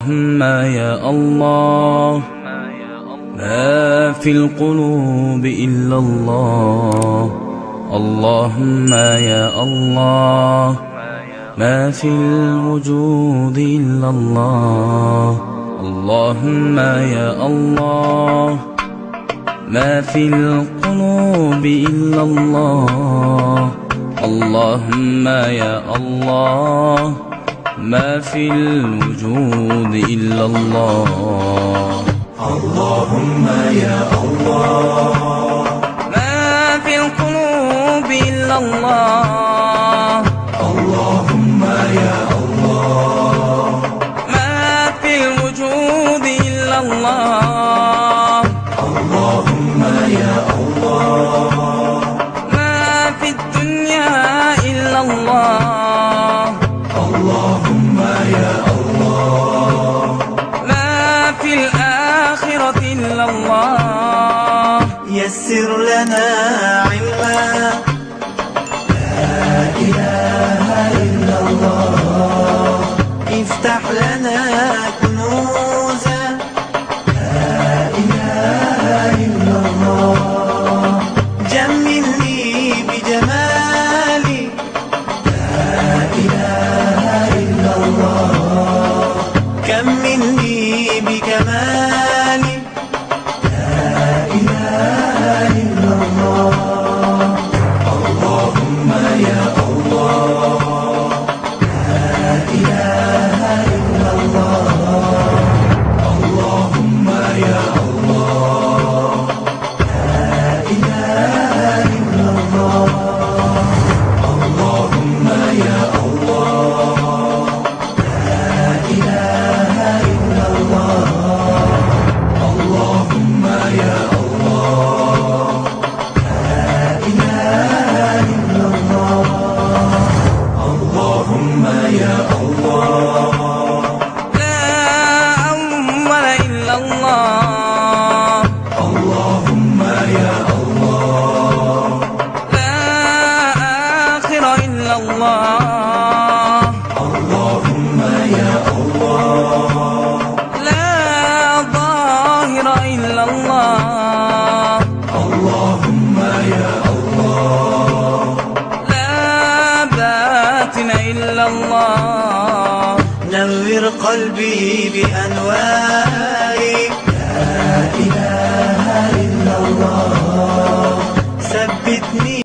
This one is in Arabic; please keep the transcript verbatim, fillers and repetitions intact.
اللهم يا الله ما في القلوب إلا الله. اللهم يا الله ما في الوجود إلا الله. اللهم يا الله ما في القلوب إلا الله. اللهم يا الله ما في الوجود إلا الله. اللهم يا الله ما في القلوب إلا الله. اللهم يا الله ما في الوجود إلا الله. اللهم يا الله ما في الدنيا إلا الله. اللهم يا الله ما في الآخرة إلا الله. يسر لنا علما لا إله إلا الله. افتح لنا كنوزا لا إله إلا الله. جملني بجمالي لا إله إلا الله. كملني بكمالي لا إله إلا الله. اللهم يا الله لا إله إلا الله. اللهم يا الله لا إله إلا الله. اللهم يا الله لا إله إلا الله. اللهم يا الله لا إله إلا الله. اللهم يا الله لا أول إلا الله. اللهم يا الله لا آخر إلا الله. اللهم يا الله لا ظاهر إلا الله. اللهم يا الله لا باطن إلا الله. نور قلبي بأنواري لا إله إلا الله. ثبتني